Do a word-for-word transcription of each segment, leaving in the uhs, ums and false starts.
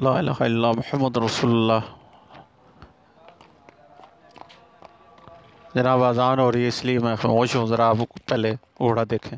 ला इलाहा इल्लल्लाह मुहम्मद रसूलुल्लाह। जनाब अज़ान हो रही है इसलिए मैं खामोश हूँ, ज़रा आप पहले घोड़ा देखें।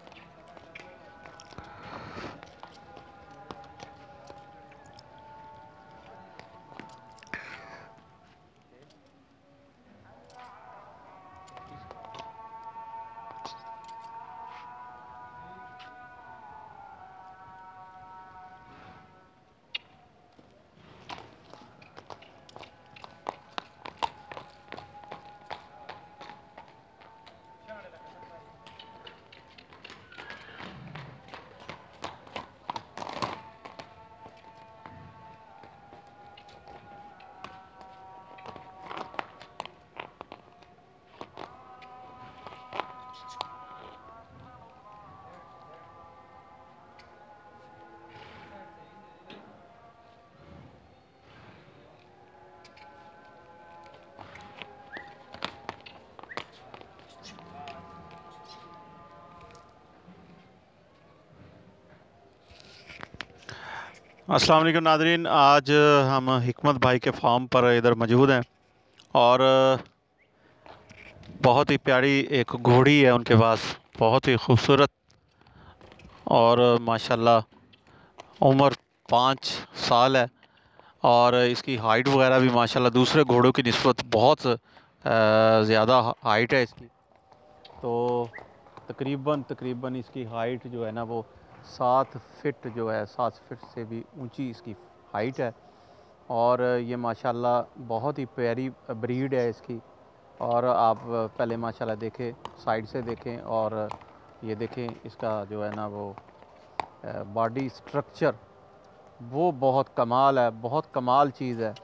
अस्सलाम वालेकुम नादरीन, आज हम हिकमत भाई के फार्म पर इधर मौजूद हैं और बहुत ही प्यारी एक घोड़ी है उनके पास, बहुत ही खूबसूरत और माशाल्लाह उम्र पाँच साल है और इसकी हाइट वगैरह भी माशाल्लाह दूसरे घोड़ों की निस्बत बहुत ज़्यादा हाइट है इसकी। तो तकरीबन तकरीबन इसकी हाइट जो है ना वो सात फिट जो है सात फिट से भी ऊंची इसकी हाइट है और ये माशाल्लाह बहुत ही प्यारी ब्रीड है इसकी। और आप पहले माशाल्लाह देखें, साइड से देखें और ये देखें इसका जो है ना वो बॉडी स्ट्रक्चर वो बहुत कमाल है, बहुत कमाल चीज़ है।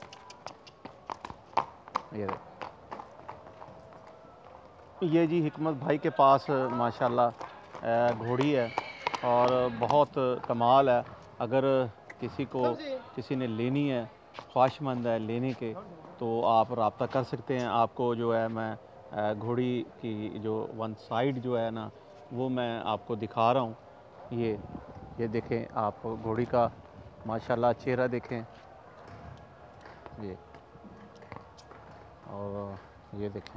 ये ये जी हिकमत भाई के पास माशाल्लाह घोड़ी है और बहुत कमाल है। अगर किसी को किसी ने लेनी है, ख्वाहिशमंद है लेने के, तो आप रब्ता कर सकते हैं। आपको जो है मैं घोड़ी की जो वन साइड जो है ना वो मैं आपको दिखा रहा हूँ। ये ये देखें आप घोड़ी का माशाल्लाह चेहरा देखें ये, और ये देखें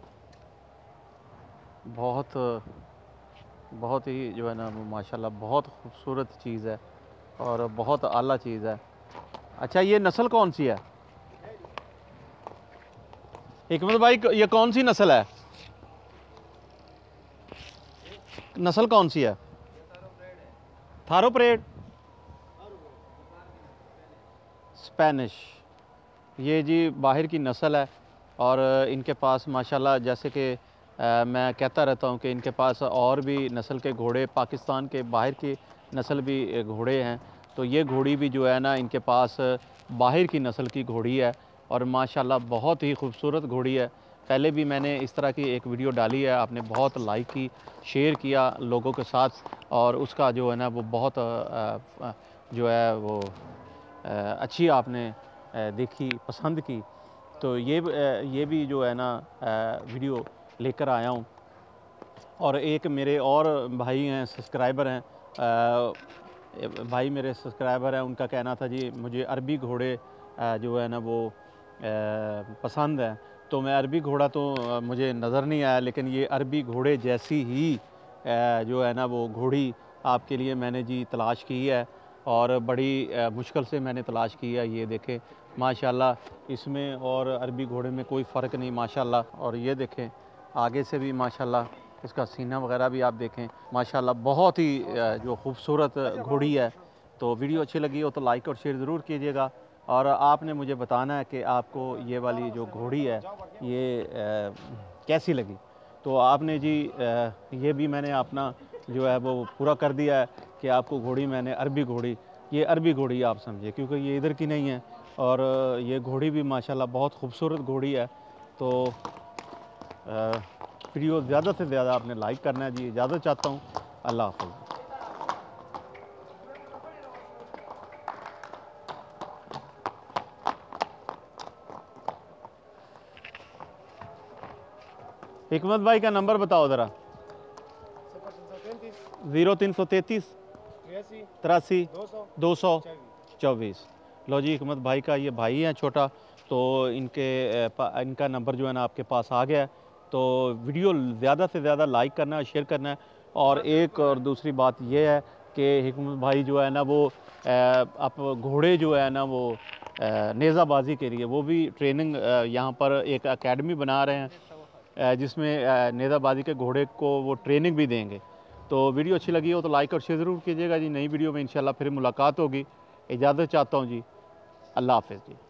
बहुत बहुत ही जो है ना माशाल्लाह बहुत खूबसूरत चीज़ है और बहुत आला चीज़ है। अच्छा, ये नस्ल कौन सी है हिकमत भाई? ये कौन सी नस्ल है? नस्ल कौन सी है? Thoroughbred, Spanish. ये जी बाहर की नस्ल है और इनके पास माशाल्लाह जैसे कि आ, मैं कहता रहता हूँ कि इनके पास और भी नस्ल के घोड़े, पाकिस्तान के बाहर की नस्ल भी घोड़े हैं। तो ये घोड़ी भी जो है ना इनके पास बाहर की नस्ल की घोड़ी है और माशाल्लाह बहुत ही खूबसूरत घोड़ी है। पहले भी मैंने इस तरह की एक वीडियो डाली है, आपने बहुत लाइक की, शेयर किया लोगों के साथ और उसका जो है ना वो बहुत जो है वो अच्छी आपने देखी, पसंद की। तो ये ये भी जो है ना वीडियो लेकर आया हूँ। और एक मेरे और भाई हैं, सब्सक्राइबर हैं, भाई मेरे सब्सक्राइबर हैं, उनका कहना था जी मुझे अरबी घोड़े जो है ना वो पसंद है। तो मैं अरबी घोड़ा तो मुझे नज़र नहीं आया, लेकिन ये अरबी घोड़े जैसी ही जो है ना वो घोड़ी आपके लिए मैंने जी तलाश की है और बड़ी मुश्किल से मैंने तलाश की है। ये देखें माशाल्लाह इसमें और अरबी घोड़े में कोई फ़र्क नहीं माशाल्लाह। और ये देखें आगे से भी माशाल्लाह इसका सीना वगैरह भी आप देखें माशाल्लाह बहुत ही जो खूबसूरत घोड़ी है। तो वीडियो अच्छी लगी हो तो लाइक और शेयर ज़रूर कीजिएगा और आपने मुझे बताना है कि आपको ये वाली जो घोड़ी है ये आ, कैसी लगी। तो आपने जी आ, ये भी मैंने अपना जो है वो पूरा कर दिया है कि आपको घोड़ी मैंने अरबी घोड़ी, ये अरबी घोड़ी आप समझिए क्योंकि ये इधर की नहीं है और ये घोड़ी भी माशाल्लाह बहुत खूबसूरत घोड़ी है। तो वीडियो ज़्यादा से ज़्यादा आपने लाइक करना है जी, इजाज़त चाहता हूँ। अल्लाह हाफ़िज़। हिकमत भाई का नंबर बताओ ज़रा। ज़ीरो तीन सौ तैंतीस तिरासी दो सौ चौबीस। लो जी हिकमत भाई का ये भाई है छोटा, तो इनके इनका नंबर जो है ना आपके पास आ गया है। तो वीडियो ज़्यादा से ज़्यादा लाइक करना है, शेयर करना है। और एक और दूसरी बात ये है कि हिकमत भाई जो है ना वो आप घोड़े जो है ना वो नेज़ाबाजी के लिए वो भी ट्रेनिंग यहाँ पर एक एकेडमी बना रहे हैं, जिसमें नेज़ाबाजी के घोड़े को वो ट्रेनिंग भी देंगे। तो वीडियो अच्छी लगी हो तो लाइक और शेयर ज़रूर कीजिएगा जी। नई वीडियो में इंशाल्लाह फिर मुलाकात होगी। इजाज़त चाहता हूँ जी, अल्लाह हाफ़िज़ जी।